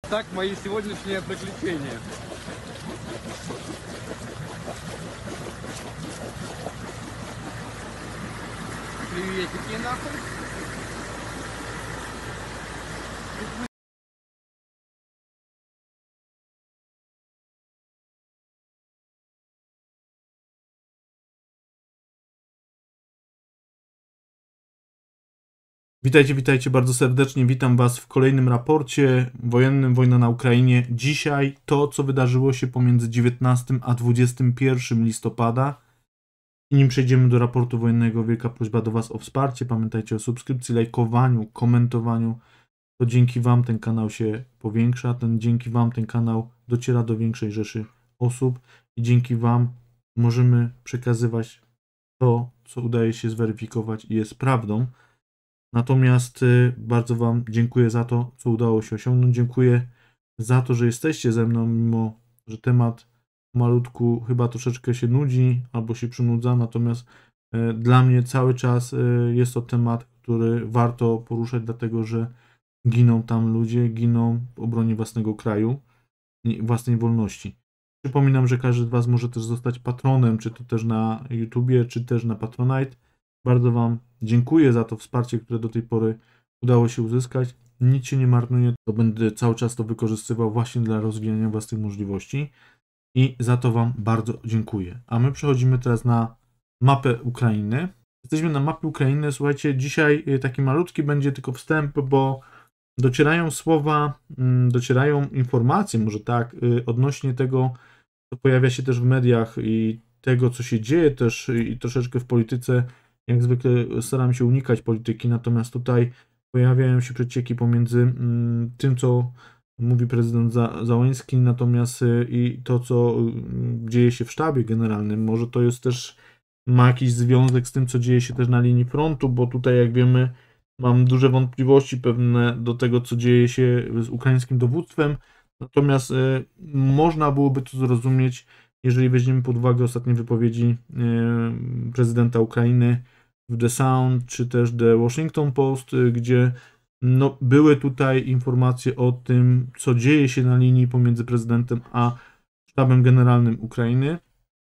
Так мои сегодняшние приключения. Приветики нахуй. Witajcie, witajcie bardzo serdecznie. Witam Was w kolejnym raporcie wojennym Wojna na Ukrainie. Dzisiaj to, co wydarzyło się pomiędzy 19 a 21 listopada. I nim przejdziemy do raportu wojennego, wielka prośba do Was o wsparcie. Pamiętajcie o subskrypcji, lajkowaniu, komentowaniu. To dzięki Wam ten kanał się powiększa. Dzięki Wam ten kanał dociera do większej rzeszy osób. I dzięki Wam możemy przekazywać to, co udaje się zweryfikować i jest prawdą. Natomiast bardzo Wam dziękuję za to, co udało się osiągnąć. Dziękuję za to, że jesteście ze mną, mimo że temat malutku chyba troszeczkę się nudzi albo się przynudza. Natomiast dla mnie cały czas jest to temat, który warto poruszać, dlatego że giną tam ludzie, giną w obronie własnego kraju i własnej wolności. Przypominam, że każdy z Was może też zostać patronem, czy to też na YouTubie, czy też na Patronite. Bardzo Wam dziękuję za to wsparcie, które do tej pory udało się uzyskać. Nic się nie marnuje, to będę cały czas to wykorzystywał właśnie dla rozwijania własnych możliwości i za to Wam bardzo dziękuję. A my przechodzimy teraz na mapę Ukrainy. Jesteśmy na mapie Ukrainy. Słuchajcie, dzisiaj taki malutki będzie tylko wstęp, bo docierają słowa, docierają informacje, może tak, odnośnie tego, co pojawia się też w mediach i tego, co się dzieje też i troszeczkę w polityce. Jak zwykle staram się unikać polityki, natomiast tutaj pojawiają się przecieki pomiędzy tym, co mówi prezydent Załęski, natomiast i to, co dzieje się w sztabie generalnym. Może to jest też, ma jakiś związek z tym, co dzieje się też na linii frontu, bo tutaj, jak wiemy, mam duże wątpliwości pewne do tego, co dzieje się z ukraińskim dowództwem, natomiast można byłoby to zrozumieć, jeżeli weźmiemy pod uwagę ostatnie wypowiedzi prezydenta Ukrainy w The Sound, czy też The Washington Post, gdzie no, były tutaj informacje o tym, co dzieje się na linii pomiędzy prezydentem a sztabem generalnym Ukrainy.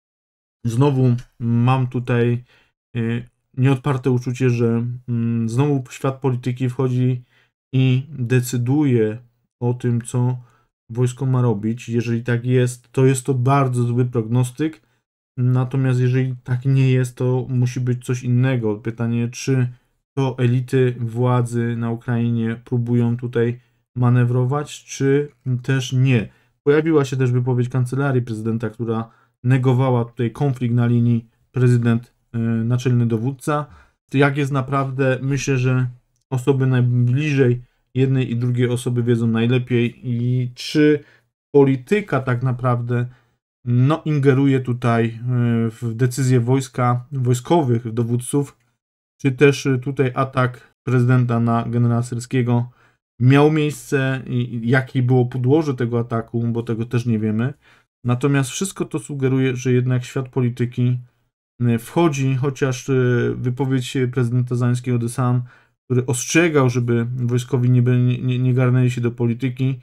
Znowu mam tutaj nieodparte uczucie, że znowu świat polityki wchodzi i decyduje o tym, co wojsko ma robić. Jeżeli tak jest to bardzo zły prognostyk. Natomiast jeżeli tak nie jest, to musi być coś innego. Pytanie, czy to elity władzy na Ukrainie próbują tutaj manewrować, czy też nie. Pojawiła się też wypowiedź kancelarii prezydenta, która negowała tutaj konflikt na linii prezydent, naczelny dowódca. Jak jest naprawdę, myślę, że osoby najbliżej jednej i drugiej osoby wiedzą najlepiej i czy polityka tak naprawdę no, ingeruje tutaj w decyzje wojskowych dowódców, czy też tutaj atak prezydenta na generała Syrskiego miał miejsce i jakie było podłoże tego ataku, bo tego też nie wiemy. Natomiast wszystko to sugeruje, że jednak świat polityki wchodzi, chociaż wypowiedź prezydenta Załęskiego The Sun, który ostrzegał, żeby wojskowi nie garnęli się do polityki,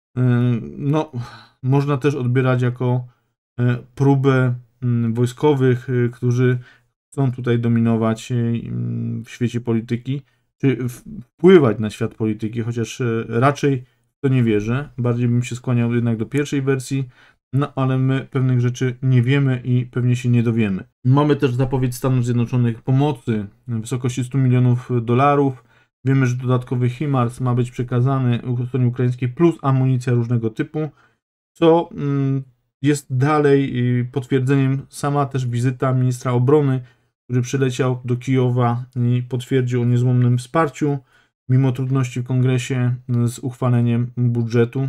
no, można też odbierać jako próbę wojskowych, którzy chcą tutaj dominować w świecie polityki, czy wpływać na świat polityki, chociaż raczej w to nie wierzę. Bardziej bym się skłaniał jednak do pierwszej wersji, no ale my pewnych rzeczy nie wiemy i pewnie się nie dowiemy. Mamy też zapowiedź Stanów Zjednoczonych pomocy w wysokości $100 milionów. Wiemy, że dodatkowy HIMARS ma być przekazany stronie ukraińskiej plus amunicja różnego typu, co jest dalej potwierdzeniem sama też wizyta ministra obrony, który przyleciał do Kijowa i potwierdził o niezłomnym wsparciu, mimo trudności w kongresie z uchwaleniem budżetu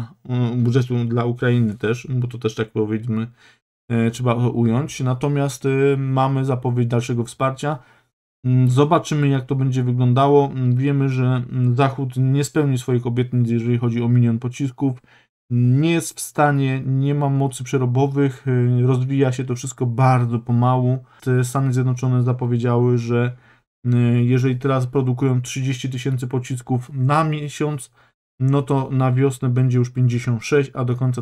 dla Ukrainy też, bo to też tak powiedzmy trzeba ująć. Natomiast mamy zapowiedź dalszego wsparcia. Zobaczymy, jak to będzie wyglądało. Wiemy, że Zachód nie spełni swoich obietnic, jeżeli chodzi o 1 milion pocisków. Nie jest w stanie, nie ma mocy przerobowych, rozwija się to wszystko bardzo pomału. Stany Zjednoczone zapowiedziały, że jeżeli teraz produkują 30 000 pocisków na miesiąc, no to na wiosnę będzie już 56, a do końca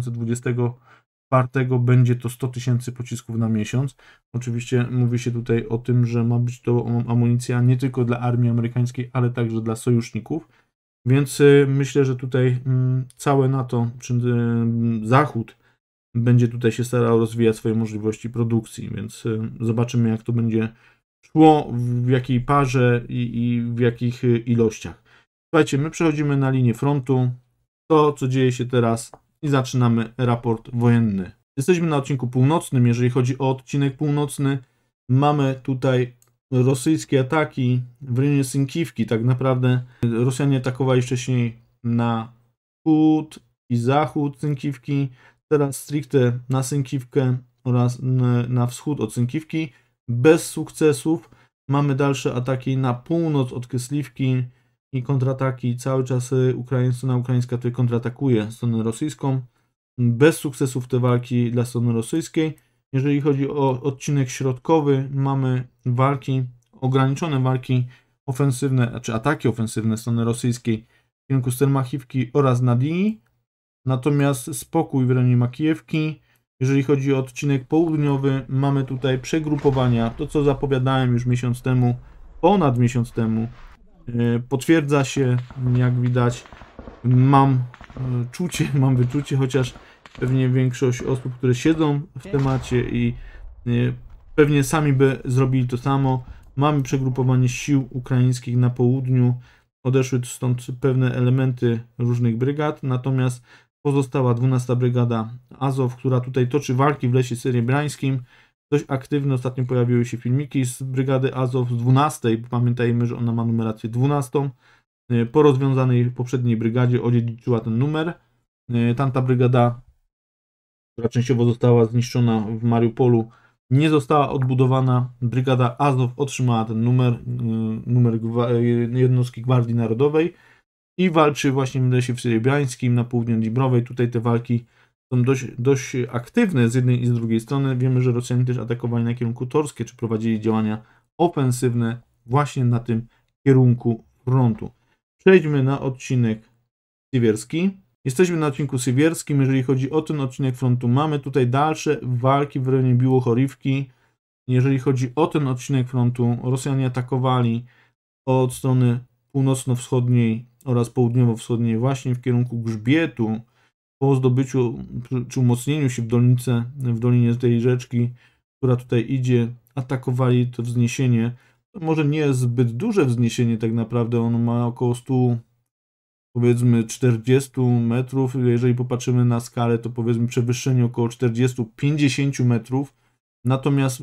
2024 będzie to 100 000 pocisków na miesiąc. Oczywiście mówi się tutaj o tym, że ma być to amunicja nie tylko dla armii amerykańskiej, ale także dla sojuszników. Więc myślę, że tutaj całe NATO, czy Zachód będzie tutaj się starał rozwijać swoje możliwości produkcji, więc zobaczymy, jak to będzie szło, w jakiej parze i w jakich ilościach. Słuchajcie, my przechodzimy na linię frontu, to co dzieje się teraz i zaczynamy raport wojenny. Jesteśmy na odcinku północnym. Jeżeli chodzi o odcinek północny, mamy tutaj rosyjskie ataki w rejonie Synkiwki. Tak naprawdę Rosjanie atakowali wcześniej na wschód i zachód Synkiwki, teraz stricte na Synkiwkę oraz na wschód od Synkiwki. Bez sukcesów. Mamy dalsze ataki na północ od Kysliwki i kontrataki. Cały czas strona ukraińska tutaj kontratakuje stronę rosyjską. Bez sukcesów te walki dla strony rosyjskiej. Jeżeli chodzi o odcinek środkowy, mamy walki, ograniczone walki ofensywne, czy ataki ofensywne strony rosyjskiej w kierunku Stelmachiwki oraz Nadii. Natomiast spokój w rejonie Makijewki. Jeżeli chodzi o odcinek południowy, mamy tutaj przegrupowania. To, co zapowiadałem już miesiąc temu, ponad miesiąc temu, potwierdza się, jak widać. Mam wyczucie, chociaż pewnie większość osób, które siedzą w temacie i pewnie sami by zrobili to samo. Mamy przegrupowanie sił ukraińskich na południu. Odeszły stąd pewne elementy różnych brygad, natomiast pozostała 12 Brygada Azow, która tutaj toczy walki w lesie serebrańskim. Dość aktywne. Ostatnio pojawiły się filmiki z Brygady Azow z 12. Pamiętajmy, że ona ma numerację 12. Po rozwiązanej poprzedniej brygadzie odziedziczyła ten numer. Tamta brygada, która częściowo została zniszczona w Mariupolu, nie została odbudowana. Brygada Azow otrzymała ten numer jednostki Gwardii Narodowej i walczy właśnie w lesie serebrańskim na południu Dibrowej. Tutaj te walki są dość aktywne z jednej i z drugiej strony. Wiemy, że Rosjanie też atakowali na kierunku Torskie, czy prowadzili działania ofensywne właśnie na tym kierunku frontu. Przejdźmy na odcinek siewierski. Jesteśmy na odcinku siewierskim. Jeżeli chodzi o ten odcinek frontu, mamy tutaj dalsze walki w rejonie Biłochorywki. Jeżeli chodzi o ten odcinek frontu, Rosjanie atakowali od strony północno-wschodniej oraz południowo-wschodniej właśnie w kierunku Grzbietu. Po zdobyciu czy umocnieniu się w dolinie tej rzeczki, która tutaj idzie, atakowali to wzniesienie. To może nie jest zbyt duże wzniesienie tak naprawdę, ono ma około 100, powiedzmy 40 metrów. Jeżeli popatrzymy na skalę, to powiedzmy przewyższenie około 40-50 metrów. Natomiast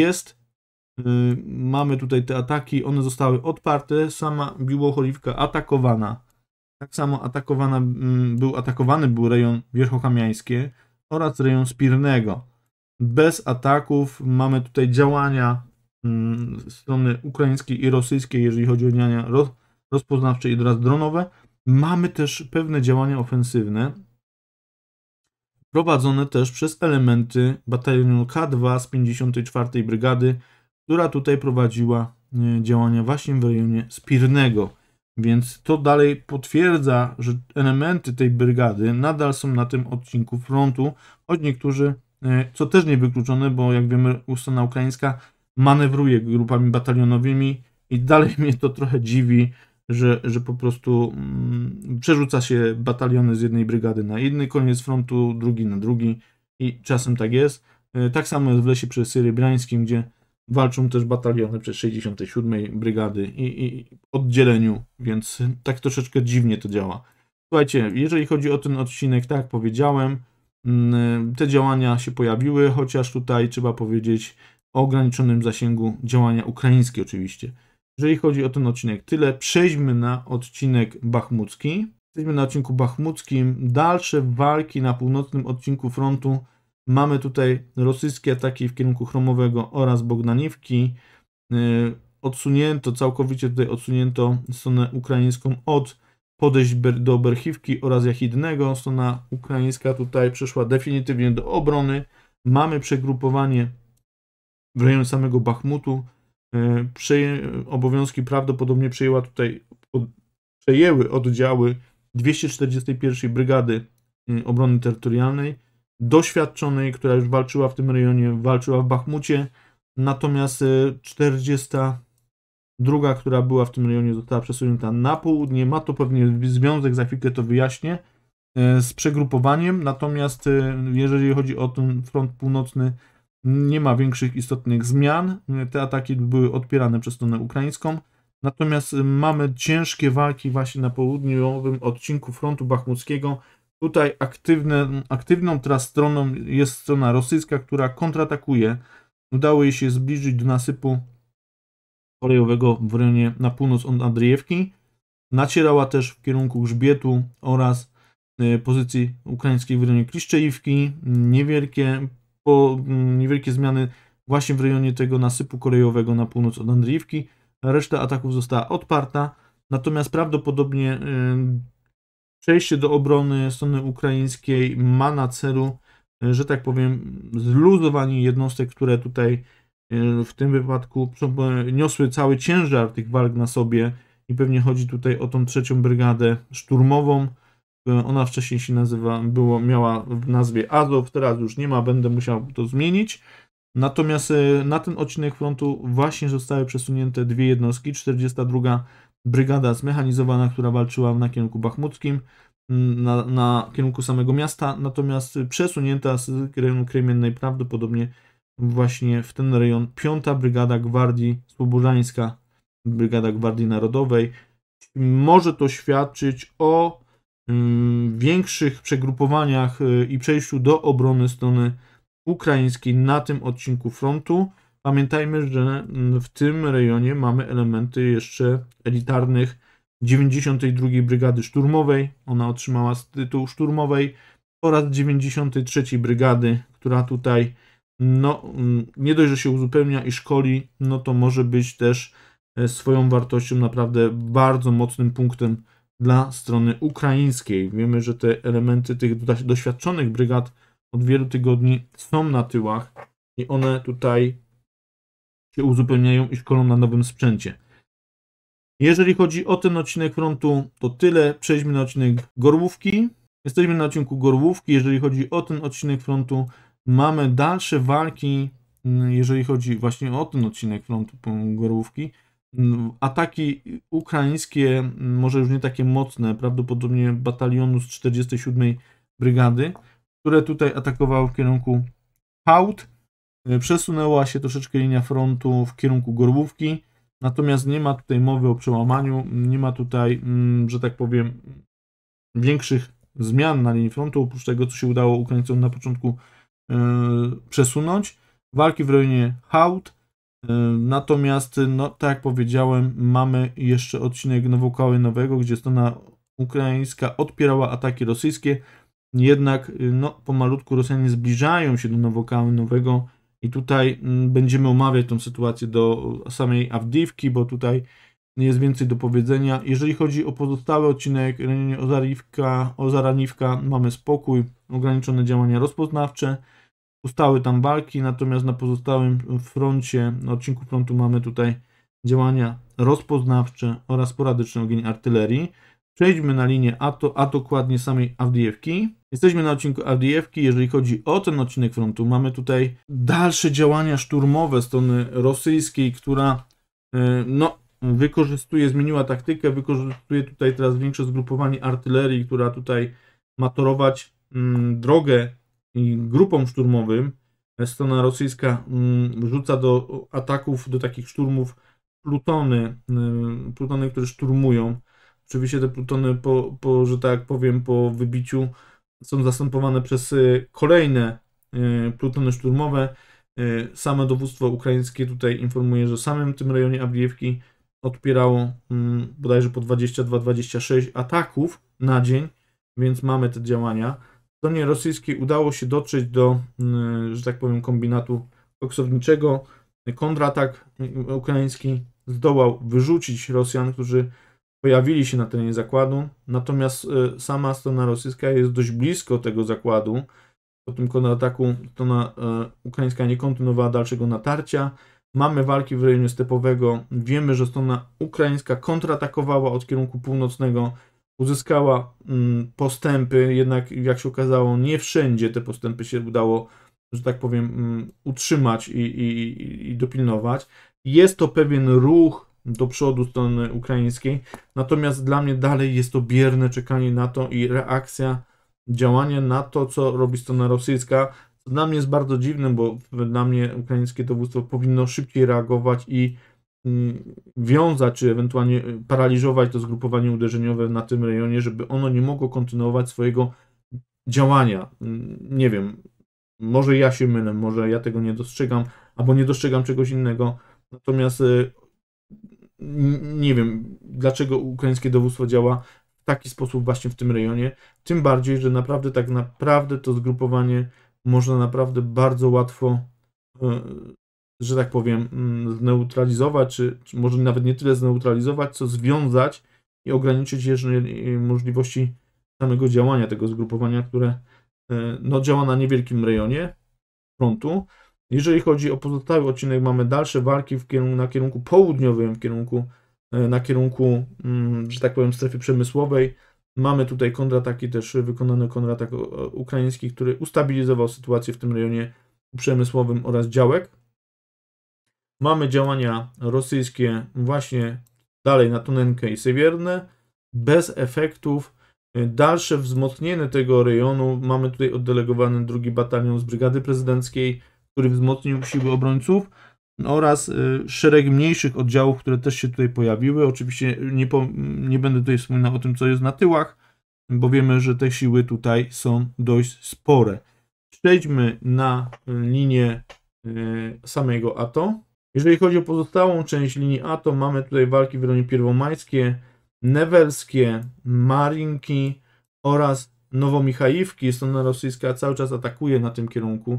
mamy tutaj te ataki, one zostały odparte, sama Biłochorywka atakowana. Tak samo atakowany był rejon Wierchochamiańskie oraz rejon Spirnego. Bez ataków mamy tutaj działania strony ukraińskiej i rosyjskiej, jeżeli chodzi o działania rozpoznawcze i oraz dronowe. Mamy też pewne działania ofensywne prowadzone też przez elementy batalionu K2 z 54. Brygady, która tutaj prowadziła działania właśnie w rejonie Spirnego. Więc to dalej potwierdza, że elementy tej brygady nadal są na tym odcinku frontu, choć niektórzy, co też niewykluczone, bo jak wiemy, strona ukraińska manewruje grupami batalionowymi i dalej mnie to trochę dziwi, że po prostu przerzuca się bataliony z jednej brygady na inny koniec frontu, drugi na drugi i czasem tak jest. Tak samo jest w lesie serebrańskim, gdzie walczą też bataliony przez 67 Brygady i oddzieleniu, więc tak troszeczkę dziwnie to działa. Słuchajcie, jeżeli chodzi o ten odcinek, tak jak powiedziałem, te działania się pojawiły, chociaż tutaj trzeba powiedzieć o ograniczonym zasięgu działania ukraińskie oczywiście. Jeżeli chodzi o ten odcinek, tyle. Przejdźmy na odcinek bachmucki. Jesteśmy na odcinku bachmuckim. Dalsze walki na północnym odcinku frontu. Mamy tutaj rosyjskie ataki w kierunku Chromowego oraz Bogdaniwki. Całkowicie tutaj odsunięto stronę ukraińską od podejść do Berchiwki oraz Jachidnego. Strona ukraińska tutaj przeszła definitywnie do obrony. Mamy przegrupowanie w rejonie samego Bachmutu. Obowiązki prawdopodobnie przejęły oddziały 241 Brygady Obrony Terytorialnej, doświadczonej, która już walczyła w tym rejonie, walczyła w Bachmucie, natomiast 42, która była w tym rejonie, została przesunięta na południe. Ma to pewnie związek, za chwilkę to wyjaśnię, z przegrupowaniem, natomiast jeżeli chodzi o ten front północny, nie ma większych istotnych zmian. Te ataki były odpierane przez stronę ukraińską, natomiast mamy ciężkie walki właśnie na południowym odcinku frontu bachmuckiego. Tutaj aktywną teraz stroną jest strona rosyjska, która kontratakuje. Udało jej się zbliżyć do nasypu kolejowego w rejonie na północ od Andrzejewki. Nacierała też w kierunku Grzbietu oraz pozycji ukraińskiej w rejonie Kliszczejówki. Niewielkie zmiany właśnie w rejonie tego nasypu kolejowego na północ od Andrzejewki. Reszta ataków została odparta, natomiast prawdopodobnie przejście do obrony strony ukraińskiej ma na celu, że tak powiem, zluzowanie jednostek, które tutaj w tym wypadku niosły cały ciężar tych walk na sobie i pewnie chodzi tutaj o tą 3. Brygadę Szturmową. Ona wcześniej się miała w nazwie Azow, teraz już nie ma, będę musiał to zmienić. Natomiast na ten odcinek frontu właśnie zostały przesunięte dwie jednostki, 42 Brygada Zmechanizowana, która walczyła na kierunku bachmuckim, na kierunku samego miasta, natomiast przesunięta z rejonu Kremiennej prawdopodobnie właśnie w ten rejon 5. Brygada Gwardii Słobożańska, Brygada Gwardii Narodowej. Może to świadczyć o większych przegrupowaniach i przejściu do obrony strony ukraińskiej na tym odcinku frontu. Pamiętajmy, że w tym rejonie mamy elementy jeszcze elitarnych 92 Brygady Szturmowej, ona otrzymała tytuł szturmowej, oraz 93 Brygady, która tutaj nie dość, że się uzupełnia i szkoli, no to może być też swoją wartością naprawdę bardzo mocnym punktem dla strony ukraińskiej. Wiemy, że te elementy tych doświadczonych brygad od wielu tygodni są na tyłach i one tutaj się uzupełniają i szkolą na nowym sprzęcie. Jeżeli chodzi o ten odcinek frontu, to tyle. Przejdźmy na odcinek Gorłówki. Jesteśmy na odcinku Gorłówki. Jeżeli chodzi o ten odcinek frontu, mamy dalsze walki, jeżeli chodzi właśnie o ten odcinek frontu Gorłówki. Ataki ukraińskie, może już nie takie mocne, prawdopodobnie batalionu z 47 Brygady, które tutaj atakowały w kierunku Hałd. Przesunęła się troszeczkę linia frontu w kierunku Gorłówki, natomiast nie ma tutaj mowy o przełamaniu, nie ma tutaj, że tak powiem, większych zmian na linii frontu, oprócz tego, co się udało Ukraińcom na początku przesunąć. Walki w rejonie Hałd, natomiast, tak jak powiedziałem, mamy jeszcze odcinek Nowokały Nowego, gdzie strona ukraińska odpierała ataki rosyjskie, jednak pomalutku Rosjanie zbliżają się do Nowokały Nowego i tutaj będziemy omawiać tą sytuację do samej Awdijiwki, bo tutaj jest więcej do powiedzenia. Jeżeli chodzi o pozostały odcinek rejonie Ozaraniwka, mamy spokój, ograniczone działania rozpoznawcze, ustały tam walki, natomiast na pozostałym froncie, na odcinku frontu mamy tutaj działania rozpoznawcze oraz sporadyczny ogień artylerii. Przejdźmy na linię a dokładnie samej Awdijiwki. Jesteśmy na odcinku Awdijiwki. Jeżeli chodzi o ten odcinek frontu, mamy tutaj dalsze działania szturmowe strony rosyjskiej, która zmieniła taktykę, wykorzystuje tutaj teraz większe zgrupowanie artylerii, która tutaj ma torować drogę grupom szturmowym. Strona rosyjska rzuca do ataków, do takich szturmów plutony, które szturmują. Oczywiście te plutony, że tak powiem, po wybiciu są zastępowane przez kolejne plutony szturmowe. Same dowództwo ukraińskie tutaj informuje, że w samym tym rejonie Awdijiwki odpierało bodajże po 22-26 ataków na dzień, więc mamy te działania. Stronie rosyjskiej udało się dotrzeć do, że tak powiem, kombinatu koksowniczego. Kontratak ukraiński zdołał wyrzucić Rosjan, którzy pojawili się na terenie zakładu, natomiast sama strona rosyjska jest dość blisko tego zakładu. Po tym kontrataku strona ukraińska nie kontynuowała dalszego natarcia. Mamy walki w rejonie stepowego. Wiemy, że strona ukraińska kontratakowała od kierunku północnego. uzyskała postępy, jednak jak się okazało, nie wszędzie te postępy się udało, że tak powiem, utrzymać i dopilnować. Jest to pewien ruch do przodu strony ukraińskiej, natomiast dla mnie dalej jest to bierne czekanie na to i reakcja, działanie na to, co robi strona rosyjska. Co dla mnie jest bardzo dziwne, bo dla mnie ukraińskie dowództwo powinno szybciej reagować i wiązać, czy ewentualnie paraliżować to zgrupowanie uderzeniowe na tym rejonie, żeby ono nie mogło kontynuować swojego działania. Nie wiem, może ja się mylę, może ja tego nie dostrzegam, albo nie dostrzegam czegoś innego, natomiast nie wiem, dlaczego ukraińskie dowództwo działa w taki sposób właśnie w tym rejonie, tym bardziej, że naprawdę tak naprawdę to zgrupowanie można naprawdę bardzo łatwo, że tak powiem, zneutralizować, czy może nawet nie tyle zneutralizować, co związać i ograniczyć jeszcze możliwości samego działania tego zgrupowania, które no, działa na niewielkim rejonie frontu. Jeżeli chodzi o pozostały odcinek, mamy dalsze walki na kierunku południowym, na kierunku, że tak powiem, strefy przemysłowej. Mamy tutaj kontrataki, też wykonany kontratak ukraiński, który ustabilizował sytuację w tym rejonie przemysłowym oraz działek. Mamy działania rosyjskie właśnie dalej na Tunenkę i Sewierne, bez efektów. Dalsze wzmocnienie tego rejonu. Mamy tutaj oddelegowany 2 batalion z Brygady Prezydenckiej, który wzmocnił siły obrońców, oraz szereg mniejszych oddziałów, które też się tutaj pojawiły. Oczywiście nie będę tutaj wspominał o tym, co jest na tyłach, bo wiemy, że te siły tutaj są dość spore. Przejdźmy na linię samego ATO. Jeżeli chodzi o pozostałą część linii ATO, mamy tutaj walki w rejonie Pierwomajskie, Newelskie, Marinki oraz Nowomichajówki. Strona rosyjska cały czas atakuje na tym kierunku.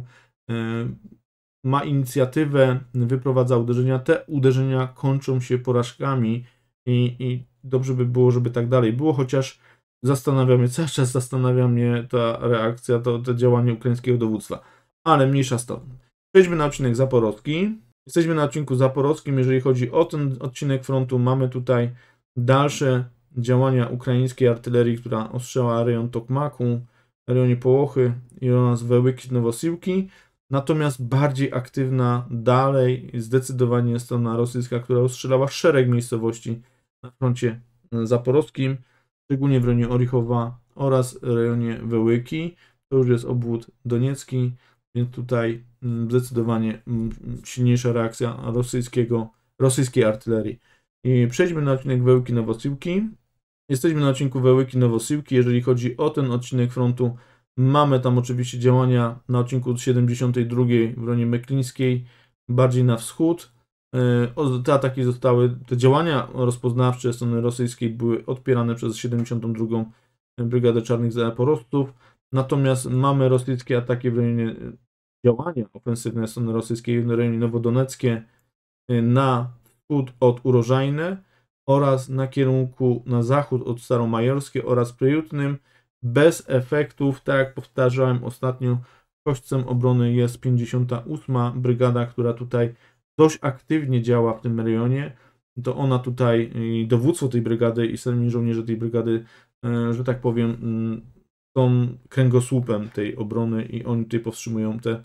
Ma inicjatywę, wyprowadza uderzenia. Te uderzenia kończą się porażkami i dobrze by było, żeby tak dalej było, chociaż cały czas zastanawia mnie ta reakcja, to działanie ukraińskiego dowództwa. Ale mniejsza z to. Przejdźmy na odcinek zaporowski. Jesteśmy na odcinku zaporowskim. Jeżeli chodzi o ten odcinek frontu, mamy tutaj dalsze działania ukraińskiej artylerii, która ostrzała rejon Tokmaku, rejonie Połochy i oraz Wełyki Nowosiłki. Natomiast bardziej aktywna dalej zdecydowanie jest strona rosyjska, która ostrzelała szereg miejscowości na froncie zaporowskim, szczególnie w rejonie Orichowa oraz rejonie Wełyki. To już jest obwód doniecki, więc tutaj zdecydowanie silniejsza reakcja rosyjskiej artylerii. I przejdźmy na odcinek Wełyki Nowosiłki. Jesteśmy na odcinku Wełyki Nowosiłki. Jeżeli chodzi o ten odcinek frontu, mamy tam oczywiście działania na odcinku 72 w rejonie Meklińskiej, bardziej na wschód. Te ataki te działania rozpoznawcze strony rosyjskiej były odpierane przez 72 Brygadę Czarnych Zaporowców. Natomiast mamy rosyjskie ataki w rejonie działania ofensywne strony rosyjskiej w rejonie Nowodoneckie, na wschód od Urożajne oraz na zachód od Staromajorskie oraz Pryjutnym. Bez efektów, tak jak powtarzałem ostatnio, kośćcem obrony jest 58 Brygada, która tutaj dość aktywnie działa w tym rejonie. To ona tutaj, dowództwo tej brygady i sami żołnierze tej brygady, że tak powiem, są kręgosłupem tej obrony i oni tutaj powstrzymują te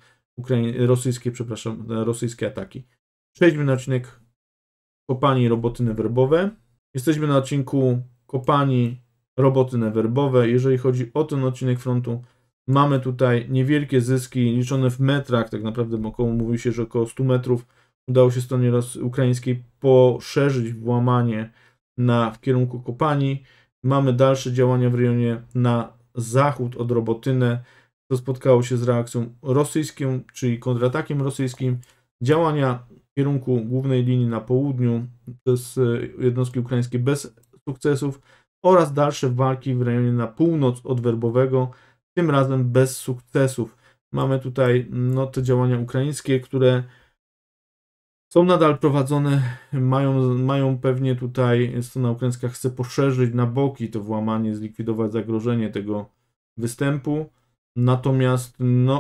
rosyjskie ataki. Przejdźmy na odcinek kopalni Robotyne Werbowe. Jesteśmy na odcinku kopalni Robotyne Werbowe. Jeżeli chodzi o ten odcinek frontu, mamy tutaj niewielkie zyski liczone w metrach, tak naprawdę mówi się, że około 100 metrów udało się stronie ukraińskiej poszerzyć włamanie w kierunku kopalni. Mamy dalsze działania w rejonie na zachód od Robotynę. To spotkało się z reakcją rosyjską, czyli kontratakiem rosyjskim. Działania w kierunku głównej linii na południu przez jednostki ukraińskie bez sukcesów oraz dalsze walki w rejonie na północ od Werbowego, tym razem bez sukcesów. Mamy tutaj te działania ukraińskie, które są nadal prowadzone, mają pewnie tutaj, strona ukraińska chce poszerzyć na boki to włamanie, zlikwidować zagrożenie tego występu. Natomiast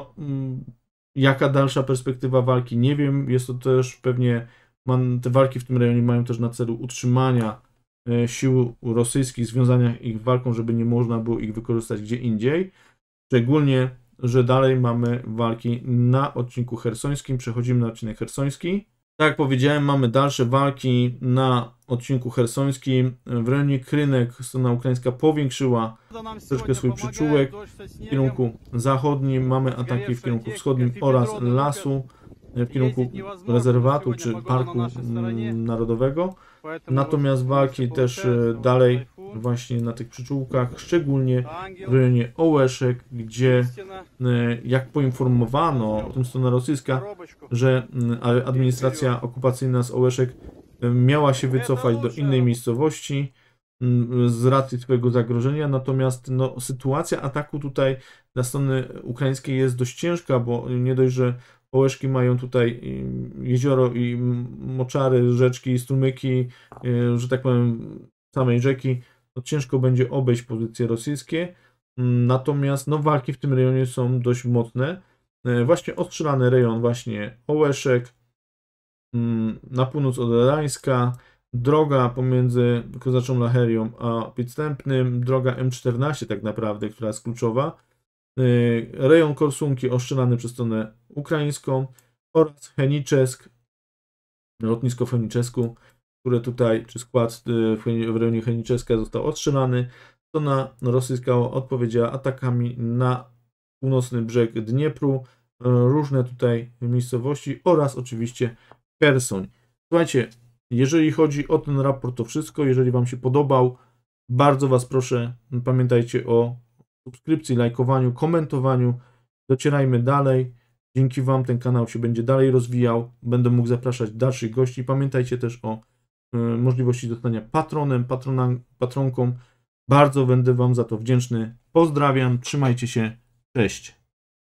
jaka dalsza perspektywa walki, nie wiem. Jest to też pewnie, te walki w tym rejonie mają też na celu utrzymania sił rosyjskich, związania ich walką, żeby nie można było ich wykorzystać gdzie indziej. Szczególnie, że dalej mamy walki na odcinku chersońskim. Przechodzimy na odcinek chersoński. Tak jak powiedziałem, mamy dalsze walki na odcinku chersońskim. W rejonie Krynek strona ukraińska powiększyła troszkę swój przyczółek. W kierunku zachodnim mamy ataki w kierunku wschodnim oraz lasu, w kierunku rezerwatu czy parku narodowego. Natomiast walki też dalej właśnie na tych przyczółkach, szczególnie w rejonie Ołeszek, gdzie jak poinformowano o tym strona rosyjska, że administracja okupacyjna z Ołeszek miała się wycofać do innej miejscowości z racji swojego zagrożenia, natomiast no, sytuacja ataku tutaj dla strony ukraińskiej jest dość ciężka, bo nie dość, że Ołeszki mają tutaj jezioro i moczary, rzeczki, strumyki, że tak powiem, samej rzeki, to ciężko będzie obejść pozycje rosyjskie. Natomiast no, walki w tym rejonie są dość mocne. Właśnie ostrzelany rejon właśnie Ołeszek, na północ od Rańska, droga pomiędzy Kozaczą Lacherią a Podstępnym, droga M14 tak naprawdę, która jest kluczowa. Rejon Korsunki ostrzelany przez stronę ukraińską oraz Heniczesk, lotnisko w Heniczesku, które tutaj, czy skład w rejonie Heniczeska został ostrzelany. Strona rosyjska odpowiedziała atakami na północny brzeg Dniepru, różne tutaj miejscowości oraz oczywiście Chersoń. Słuchajcie, jeżeli chodzi o ten raport, to wszystko. Jeżeli Wam się podobał, bardzo Was proszę, pamiętajcie o subskrypcji, lajkowaniu, komentowaniu. Docierajmy dalej. Dzięki Wam ten kanał się będzie dalej rozwijał. Będę mógł zapraszać dalszych gości. Pamiętajcie też o możliwości zostania patronem, patronką. Bardzo będę Wam za to wdzięczny. Pozdrawiam, trzymajcie się, cześć.